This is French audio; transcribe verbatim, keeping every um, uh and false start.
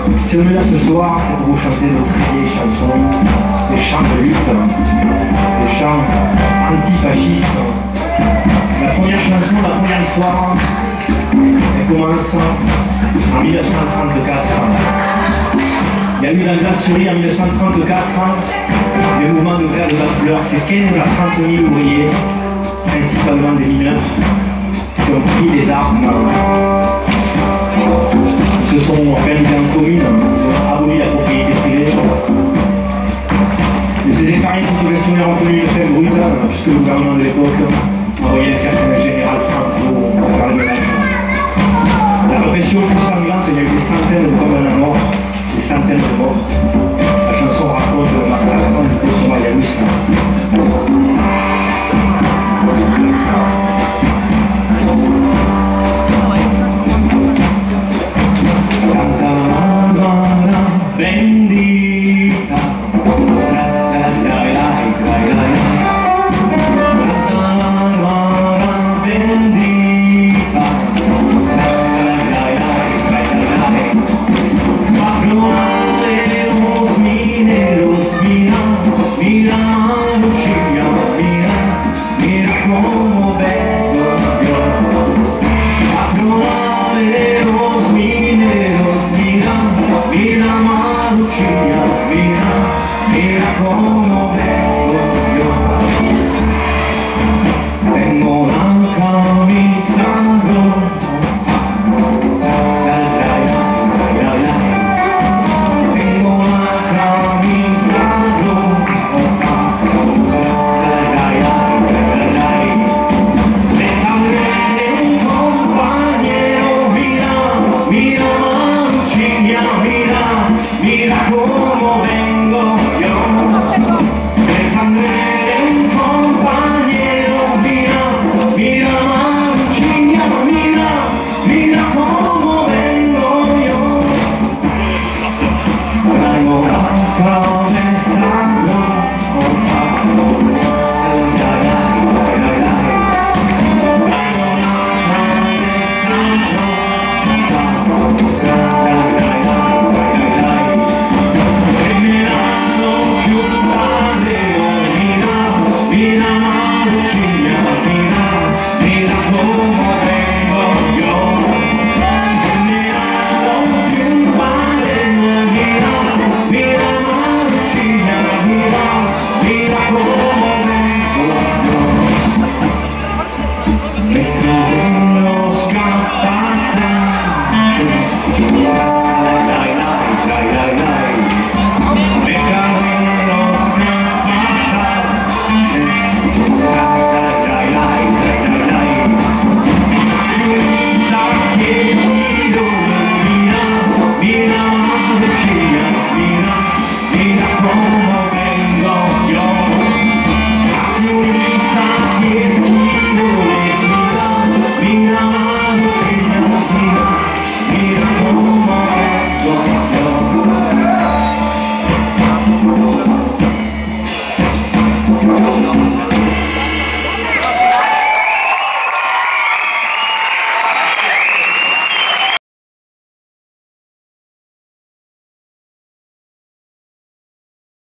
Si on est là ce soir, c'est pour vous chanter de très vieilles chansons, des chants de lutte, des chants antifascistes. La première chanson, la première histoire, elle commence en mille neuf cent trente-quatre. Il y a eu la glace souris en mille neuf cent trente-quatre, le mouvement de grève d'ampleur, c'est quinze à trente mille ouvriers, principalement des mineurs, qui ont pris des armes. Ils se sont organisés en commune, ils ont aboli la propriété privée. Et ces expériences autogestionnaires ont connu une effet brut, puisque le gouvernement de l'époque envoyait un certain général Franco pour faire le ménage. La répression fut sanglante, il y a eu des centaines de communs à mort, des centaines de morts. La chanson raconte le massacre du Kosovo-Yanis. Santa Barbara bendita, la la la la la la la. Santa Barbara bendita, la la la la la la la. Patrona de los mineros, mira, mira Maruccia, mira, mira como vengo yo. Patrona de los mineros, mira, mira Maruccia, mira, mira como vengo yo. Tengo la camisa roja, la la la la la la. Tengo la camisa roja, la la la la la. De sangre de un compañero, mira, mira Maruccia, mira, mira cómo vengo yo. De sangre de un compañero, mira, mira Maruccia, mira, mira cómo vengo yo. Traigo la cabeza rota, la la la la la. Traigo la cabeza rota, la la la la la. Generando più pareo, mira, mira Maruccia, mira, mira como